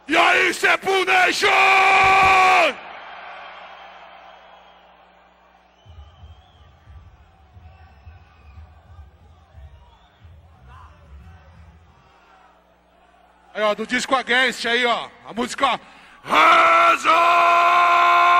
E aí, Sepultura Nation! Aí, ó, do disco Against aí, ó, a música Reza!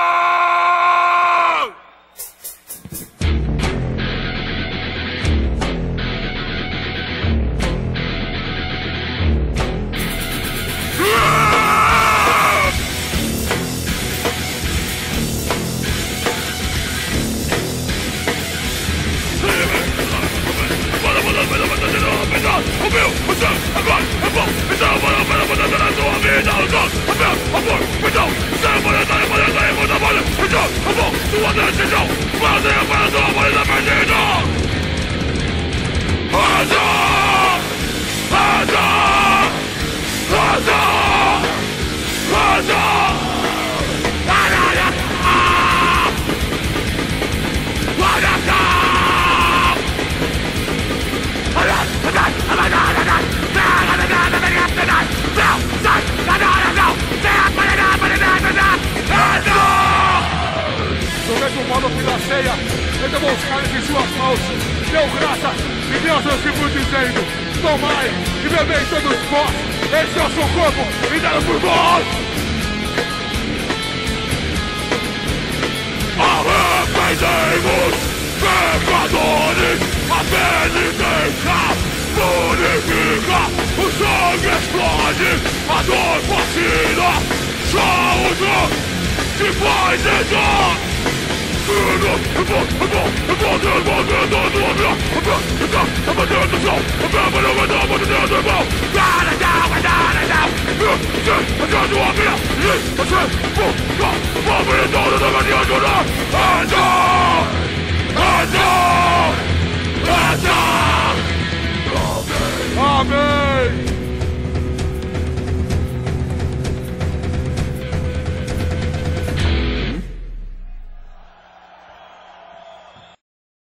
Entregou os caras em suas mãos, deu graça e Deus nos ficou dizendo: tomai e bebei todos vós, esse é o seu corpo e dá por vós. Arrependei-vos, pecadores, a penitência purifica, o sangue explode, a dor fascina, saúde te faz entrar. Hands up!